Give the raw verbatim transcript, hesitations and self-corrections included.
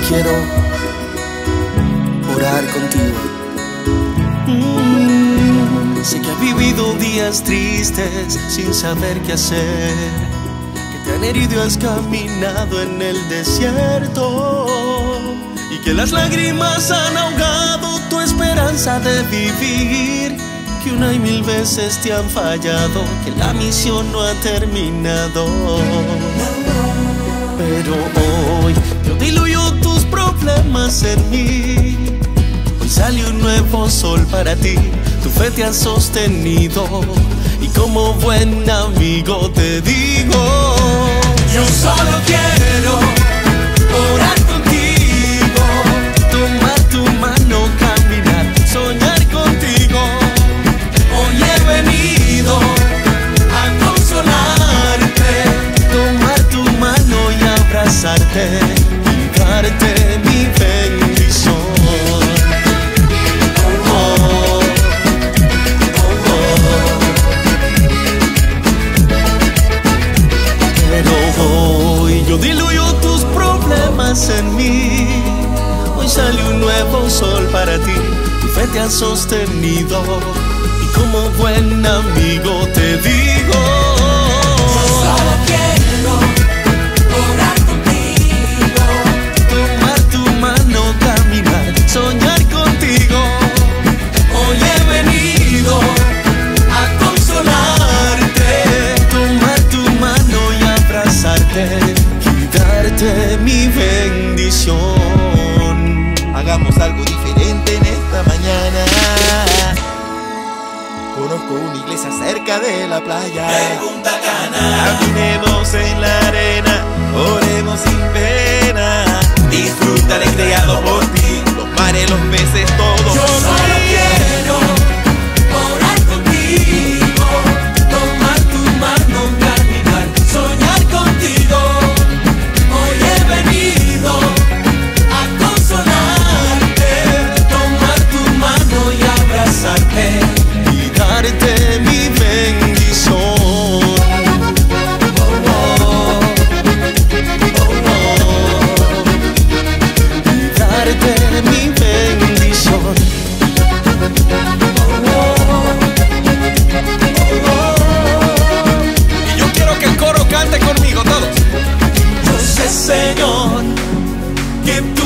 quiero orar contigo. Mm, sé que has vivido días tristes sin saber qué hacer, que te han herido y has caminado en el desierto, y que las lágrimas han ahogado tu esperanza de vivir, que una y mil veces te han fallado, que la misión no ha terminado. Pero hoy yo diluyo tus problemas en mí. Hoy sale un nuevo sol para ti, tu fe te ha sostenido, y como buen amigo te digo: yo solo quiero orar contigo, tomar tu mano, caminar, soñar contigo. Hoy he venido a consolarte, tomar tu mano y abrazarte, y darte mi bendición. Oh, oh, oh, oh. Pero hoy yo diluyo tus problemas en mí. Hoy sale un nuevo sol para ti, tu fe te ha sostenido, y como buen amigo te digo: yo solo quiero orar contigo, tomar tu mano, caminar, soñar contigo. Hoy he venido a consolarte, tomar tu mano y abrazarte, y darte mi bendición. Hagamos algo diferente en esta mañana. Conozco una iglesia cerca de la playa de Punta Cana. Caminemos en la arena, oremos sin pena. Disfruta el creado por ti, los mares, los peces, todo. Yo solo quiero orar contigo, tomar tu mano, caminar, soñar contigo. Hoy he venido a consolarte, tomar tu mano y abrazarte, y darte mi bendición. Oh, oh, oh, oh. Y darte mi bendición. Oh, oh, oh. Y yo quiero que el coro cante conmigo todos. Yo sé, Señor, que tú